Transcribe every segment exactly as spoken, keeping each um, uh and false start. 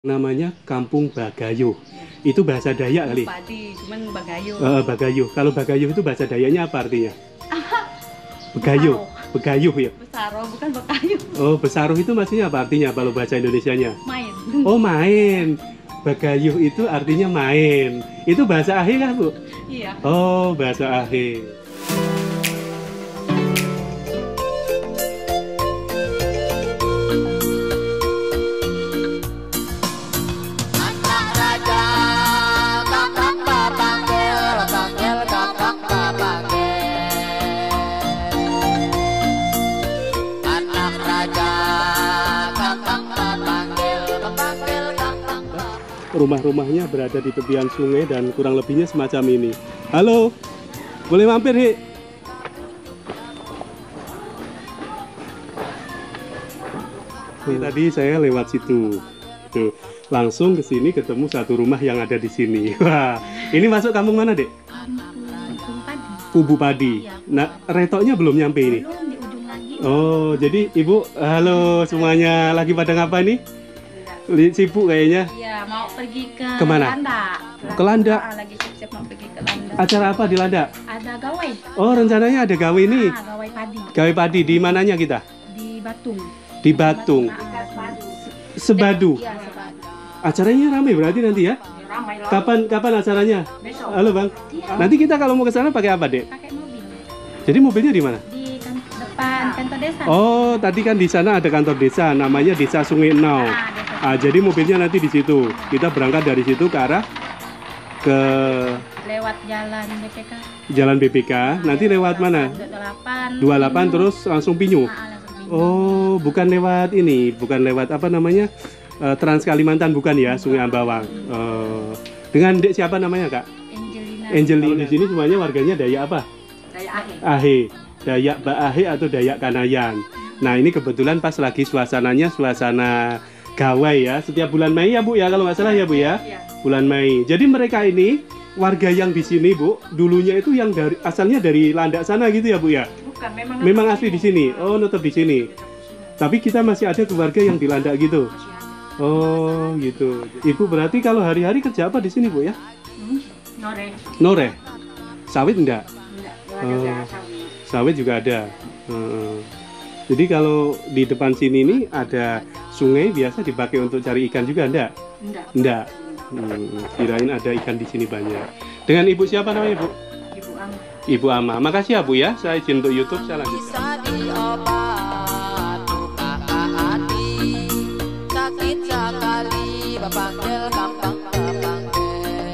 Namanya Kampung Bagayuh. Itu bahasa Dayak kali. Padi, cuman Bagayuh. Uh, Bagayuh. Kalau Bagayuh itu bahasa Dayaknya apa artinya? Bagayuh. Bagayuh ya. Besaro, bukan Bagayuh. Oh, Besaruh itu maksudnya apa artinya kalau bahasa Indonesianya? Main. Oh, main. Bagayuh itu artinya main. Itu bahasa Ahe kah, Bu? Iya. Oh, bahasa Ahe. Rumah-rumahnya berada di tepian sungai dan kurang lebihnya semacam ini. Halo, boleh mampir, Hi? Ini tadi saya lewat situ, tuh langsung ke sini ketemu satu rumah yang ada di sini. Wah, ini masuk kampung mana, Dek? Kampung Padi. Kubu Padi. Iya. Nah, retoknya belum nyampe ini. Belum, di ujung lagi. Oh, jadi Ibu, halo semuanya, lagi pada ngapa nih? Li- Sibuk kayaknya. Iya, mau pergi ke Kemana? Landa. Ke Landa? Ah, lagi siap-siap mau pergi ke Landa. Acara apa di Landa? Ada gawai. Oh, rencananya ada gawe nih. Ah, gawai padi Gawe padi di mananya kita? di Batung. Di Batung. Ah, Sebadu. Sebadu. Iya, Sebadu. Acaranya ramai berarti nanti ya? Ramai lah. Kapan kapan acaranya? Besok. Halo, Bang. Iya. Nanti kita kalau mau ke sana pakai apa, Dek? Pakai mobil. Jadi mobilnya di mana? Di kan depan kantor desa. Oh, tadi kan di sana ada kantor desa, namanya Desa Sungai Enau. Ah, desa. Ah, jadi mobilnya nanti di situ. Kita berangkat dari situ ke arah ke Lewat jalan B P K. Jalan B P K. Nanti lewat mana? dua puluh delapan. dua puluh delapan terus langsung Pinyu. Ah, langsung Pinyu. Oh, bukan lewat ini, bukan lewat apa namanya? Eh, Trans Kalimantan bukan ya, Sungai Ambawang. Eh, dengan Dek siapa namanya, Kak? Angelina. Angelina. Di sini semuanya warganya Dayak apa? Daya Ahe. Ahe, Dayak Baahe atau Dayak Kanayan. Nah, ini kebetulan pas lagi suasananya suasana gawai ya, setiap bulan Mei ya, Bu ya, kalau nggak salah ya, Bu ya. Iya. Bulan Mei. Jadi mereka ini warga yang di sini, Bu, dulunya itu yang dari asalnya dari Landak sana gitu ya, Bu ya. Bukan, memang Memang asli di sini. Oh, tetap di sini. Tapi kita masih ada keluarga yang di Landak gitu. Oh, gitu. Ibu berarti kalau hari-hari kerja apa di sini, Bu ya? Hmm, Nore. Nore. Sawit enggak? Enggak, Oh. ada sawit. Sawit juga ada. Heeh. Jadi kalau di depan sini nih ada sungai biasa dipakai untuk cari ikan juga enggak? Enggak. Enggak. Hmm, kirain ada ikan di sini banyak. Dengan Ibu siapa namanya, Bu? Ibu Am. Ibu Ama. Makasih ya, Bu ya. Saya izin untuk YouTube, saya lanjutkan. Bisa diobat luka hati, sakit sekali bapanggil kampang bapanggil.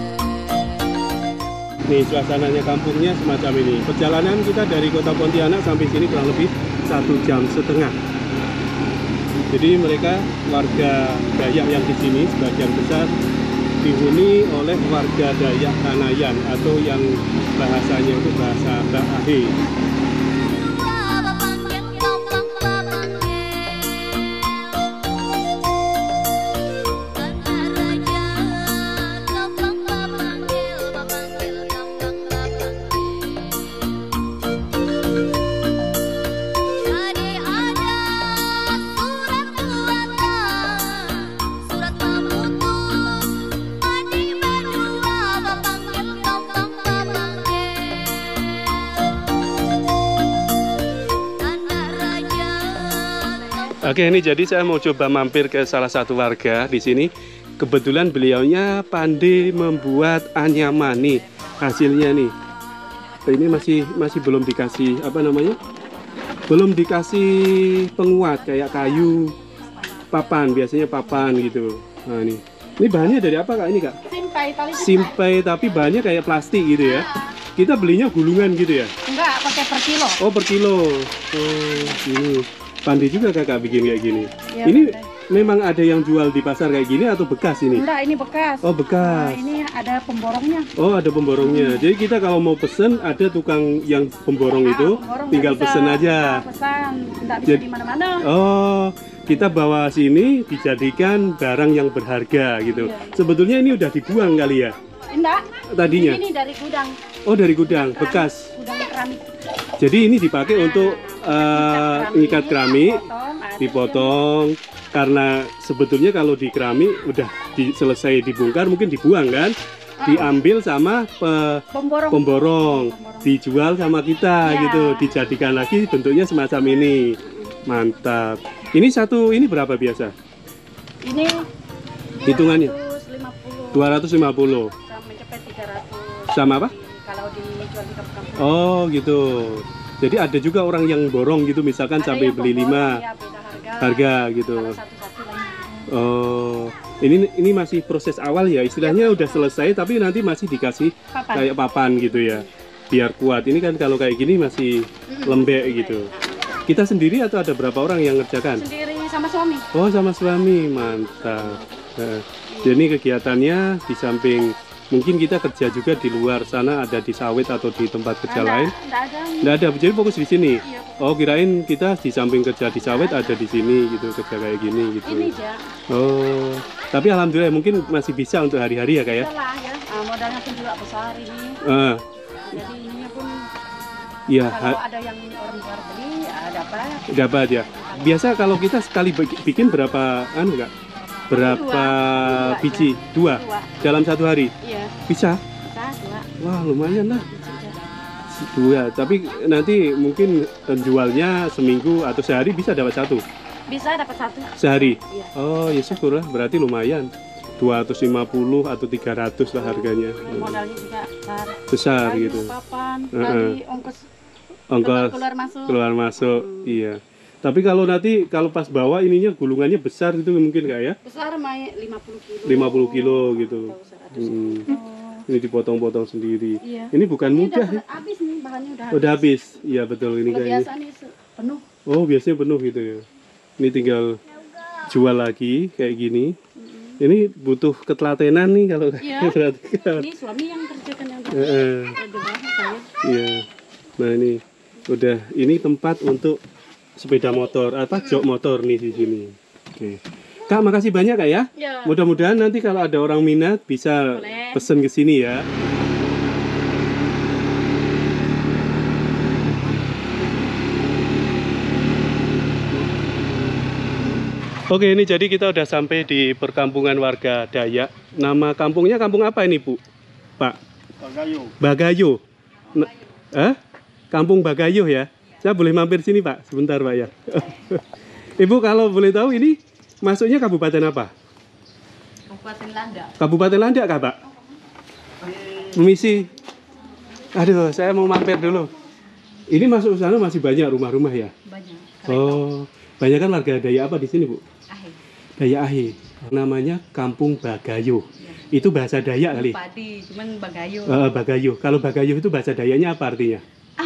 Nih suasananya kampungnya semacam ini. Perjalanan kita dari kota Pontianak sampai sini kurang lebih satu jam setengah. Jadi mereka warga Dayak yang di sini sebagian besar dihuni oleh warga Dayak Kanayan atau yang bahasanya itu bahasa Baahe. Oke, ini jadi saya mau coba mampir ke salah satu warga di sini. Kebetulan beliaunya pandai membuat anyaman nih hasilnya nih. Ini masih masih belum dikasih apa namanya? Belum dikasih penguat kayak kayu, papan, biasanya papan gitu. Nah ini, ini bahannya dari apa, Kak? Ini, Kak? Simpai tali simpai. Simpai tapi bahannya kayak plastik gitu ya. Kita belinya gulungan gitu ya? Enggak, pakai per kilo. Oh, per kilo. Oh, ini. Pandai juga Kakak bikin kayak gini. Ya, ini pandai. memang ada yang jual di pasar kayak gini atau bekas ini? Enggak, ini bekas. Oh, Nah, bekas. ini ada pemborongnya. Oh, ada pemborongnya. Jadi kita kalau mau pesen ada tukang yang pemborong Ah, itu, pemborong tinggal nggak bisa. pesen aja. Ah, pesan, enggak bisa Jadi- di mana-mana. Oh, kita bawa sini dijadikan barang yang berharga gitu. Iya. Sebetulnya ini udah dibuang kali ya Enggak. tadinya. Ini dari gudang. Oh, dari gudang bekas. Gudang keramik. Jadi ini dipakai untuk uh, ngikat keramik, Potong, ada dipotong. karena sebetulnya kalau di keramik udah di, selesai dibongkar mungkin dibuang kan, diambil sama pe, Pemborong. pemborong, dijual sama kita Ya. gitu, dijadikan lagi bentuknya semacam ini. Mantap. Ini satu ini berapa biasa? Ini Hitungannya dua ratus lima puluh. dua ratus lima puluh. Sama cepet tiga ratus. Sama apa? Kalau dijual di kampung-kampung. Oh gitu. Jadi ada juga orang yang borong gitu, misalkan Ada sampai yang beli pemborong, lima ya, beda harga. harga gitu. Kalau satu-satu lagi. Oh, ini ini masih proses awal ya, istilahnya udah selesai tapi nanti masih dikasih Papan. kayak papan gitu ya, biar kuat. Ini kan kalau kayak gini masih lembek gitu. Kita sendiri atau ada berapa orang yang ngerjakan? Sendiri sama suami. Oh, sama suami, mantap. Nah, jadi kegiatannya di samping mungkin kita kerja juga di luar sana, ada di sawit atau di tempat kerja Nggak- lain. nggak ada. Nggak ada, jadi fokus di sini. Iya. Oh, kirain kita di samping kerja di sawit ada di sini gitu, kerja kayak gini gitu. Ini aja. Oh, tapi alhamdulillah mungkin masih bisa untuk hari-hari ya kak ya? Itulah ya. Ah, modalnya pun juga besar ini. Ah, Jadi ininya pun iya, kalau ha- ada yang orang luar beli, ah, dapat. dapat ya. Biasa kalau kita sekali bagi- bikin berapa anu enggak? Berapa Dua. Dua biji? Dua. Dua. Dalam satu hari? Iya. Bisa? Bisa dua. Wah, lumayan lah. Biji aja. Dua, tapi nanti mungkin jualnya seminggu atau sehari bisa dapat satu Bisa dapat satu. sehari. Iya. Oh ya syukur lah, berarti lumayan. dua ratus lima puluh atau tiga ratus lah harganya. Modalnya juga besar. Besar Kayu, gitu. papan, Heeh. tadi ongkos Ongkos keluar masuk. keluar masuk, iya. Tapi kalau nanti kalau pas bawa ininya gulungannya besar gitu mungkin nggak ya? Besar main lima puluh kilo. lima puluh kilo gitu. Atau seratus. Hmm. Oh. Ini dipotong-potong sendiri. Iya. Ini bukan Ini mudah udah ya. habis nih, bahannya udah Udah habis. Iya betul ini Kalau kayaknya. biasa nih se- penuh. Oh, biasanya penuh gitu ya. Ini tinggal jual lagi kayak gini. Ini butuh ketelatenan nih kalau kayak Iya. berarti kan. Ini suami yang kerjakan yang Heeh. kerja banget saya. Iya. Nah, ini udah ini tempat untuk sepeda motor apa jok motor nih di sini. Oke. Kak, makasih banyak Kak ya. Ya. Mudah-mudahan nanti kalau ada orang minat bisa Boleh. pesen ke sini ya. Oke, ini jadi kita udah sampai di perkampungan warga Dayak. Nama kampungnya kampung apa ini, Bu? Pak? Bagayo. Bagayo. Nah, eh? Kampung Bagayo ya. Saya boleh mampir sini, Pak? Sebentar, Pak ya. Ibu kalau boleh tahu ini masuknya kabupaten apa? Kabupaten Landa. Kabupaten Landak, Kak, Pak? Permisi. Aduh, saya mau mampir dulu. Ini masuk ke sana masih banyak rumah-rumah ya? Banyak. Oh, banyak kan warga Dayak apa di sini, Bu? Ahe. Dayak Ahe. Namanya Kampung Bagayo. Itu bahasa Dayak kali? Padi, cuman bagayo. Eh, Bagayo. Kalau Bagayo itu bahasa Dayaknya apa artinya?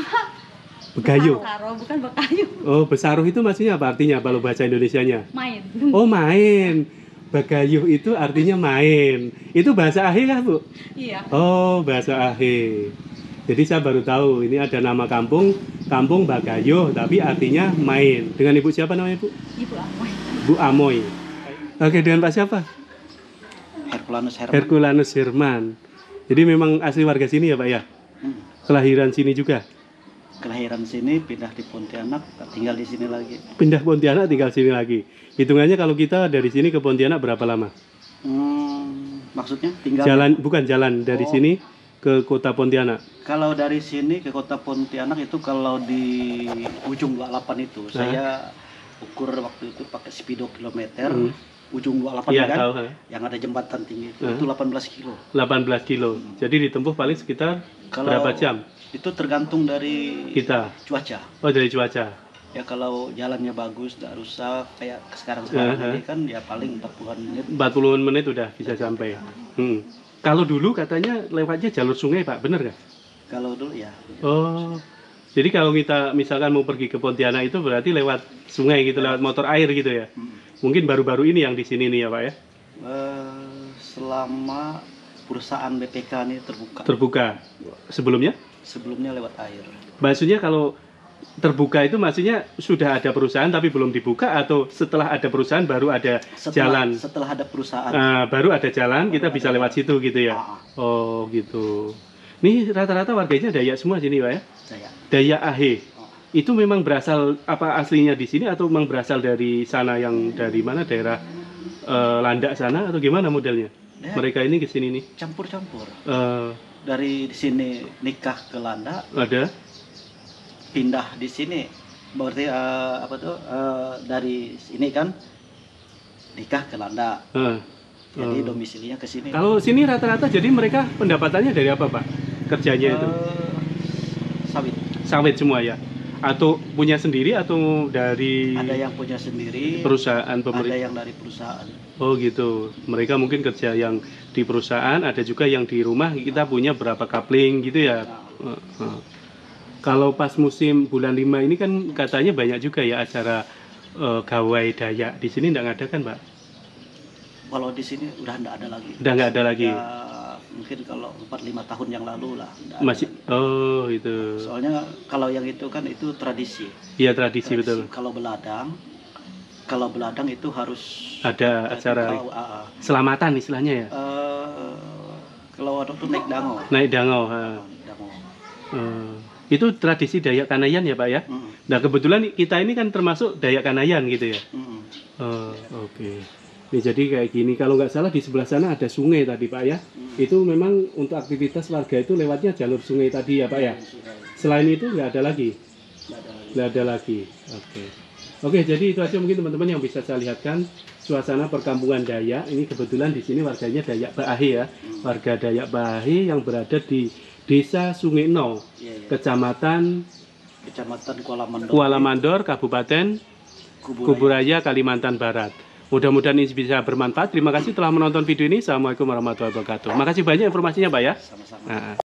Begayo. Besaro, bukan bagayo. Oh, besaruh itu maksudnya apa artinya kalau bahasa Indonesianya? Main. Oh, main. Bagayo itu artinya main. Itu bahasa Ahe kan, Bu? Iya. Oh, bahasa Ahe. Jadi saya baru tahu ini ada nama kampung, Kampung Bagayo, tapi artinya main. Dengan Ibu siapa namanya, Bu? Ibu Amoy. Bu Amoy. Oke, dengan Pak siapa? Herculanus Herman. Herculanus Herman. Jadi memang asli warga sini ya, Pak ya? Hmm. Kelahiran sini juga? Kelahiran sini, pindah di Pontianak, tinggal di sini lagi. Pindah Pontianak tinggal sini lagi. Hitungannya kalau kita dari sini ke Pontianak berapa lama? Hmm, maksudnya tinggal Jalan bukan jalan dari Oh. sini ke kota Pontianak. kalau dari sini ke kota Pontianak itu kalau di ujung dua puluh delapan itu Nah. saya ukur waktu itu pakai speedo kilometer. Hmm. Ujung dua puluh delapan Iya, kan? tahu. ha? Yang ada jembatan tinggi itu, Hmm. itu delapan belas kilo. delapan belas kilo. Jadi ditempuh paling sekitar Kalau berapa jam Itu tergantung dari kita? cuaca. Oh, dari cuaca. Ya kalau jalannya bagus, tidak rusak kayak sekarang-sekarang Uh-huh. ini kan ya paling empat puluhan menit. empat puluh menit udah bisa sampai. Hmm. Kalau dulu katanya lewatnya jalur sungai, Pak. Bener nggak? Kalau dulu ya. Oh. Jadi kalau kita misalkan mau pergi ke Pontianak itu berarti lewat sungai gitu, lewat motor air gitu ya. Hmm. Mungkin baru-baru ini yang di sini nih ya, Pak ya. Eh, selama perusahaan B P K ini terbuka. Terbuka. Sebelumnya? Sebelumnya lewat air. Maksudnya kalau terbuka itu maksudnya sudah ada perusahaan tapi belum dibuka atau setelah ada perusahaan baru ada Setelah, jalan? setelah ada perusahaan. Ah, baru ada jalan kita bisa lewat situ gitu ya. Ah, Oh gitu. Nih rata-rata warganya Dayak semua sini Pak ya. saya. Dayak Ahe. Itu memang berasal apa aslinya di sini atau memang berasal dari sana yang dari mana daerah eh, Landak sana atau gimana modelnya? Ya, Mereka ini ke sini nih. campur-campur. Eh, Dari sini nikah ke Landa, ada pindah di sini. Berarti eh, apa tuh? eh, dari sini kan nikah ke Landa. eh, Jadi eh. domisilinya ke sini. Kalau sini rata-rata jadi mereka pendapatannya dari apa, Pak? Kerjanya itu Eh, sawit. sawit semua ya? Atau punya sendiri atau dari Ada yang punya sendiri, perusahaan ada pemerintah? yang dari perusahaan. Oh gitu. Mereka mungkin kerja yang di perusahaan, ada juga yang di rumah. Kita punya berapa kapling gitu ya. Nah, Eh, eh. Kalau pas musim bulan lima ini kan katanya banyak juga ya acara eh, gawai Dayak. Di sini nggak ada kan, Pak? kalau di sini udah nggak ada lagi. Udah nggak ada lagi. Ya, mungkin kalau empat lima tahun yang lalu lah. nggak ada Masih. lagi. Oh itu. Soalnya kalau yang itu kan itu tradisi. Iya tradisi, Tradisi. betul. Kalau beladang, kalau beladang itu harus Ada acara Kalau, ah, ah. selamatan istilahnya ya. Eh, kalau waktu itu naik dango. Naik dangau. ha. Naik dango. Eh, itu tradisi Dayak Kanayan ya, Pak ya. Mm, Nah kebetulan kita ini kan termasuk Dayak Kanayan gitu ya. mm, mm. Oh, oke. Ini jadi kayak gini. Kalau nggak salah di sebelah sana ada sungai tadi, Pak ya. Hmm. Itu memang untuk aktivitas warga itu lewatnya jalur sungai tadi ya, Pak ya. Selain itu nggak ada lagi. Nggak ada lagi. Nggak ada lagi. Oke. Oke, jadi itu aja mungkin teman-teman yang bisa saya lihatkan suasana perkampungan Dayak. Ini kebetulan di sini warganya Dayak Bahi ya. Warga Dayak Bahi yang berada di Desa Sungai No, Iya, iya. Kecamatan Kecamatan Kuala Mandor. Kuala Mandor, Kabupaten Kuburaya. Kuburaya, Kalimantan Barat. Mudah-mudahan ini bisa bermanfaat. Terima kasih telah menonton video ini. Assalamualaikum warahmatullahi wabarakatuh. Makasih banyak informasinya, Pak ya. Sama-sama. Nah.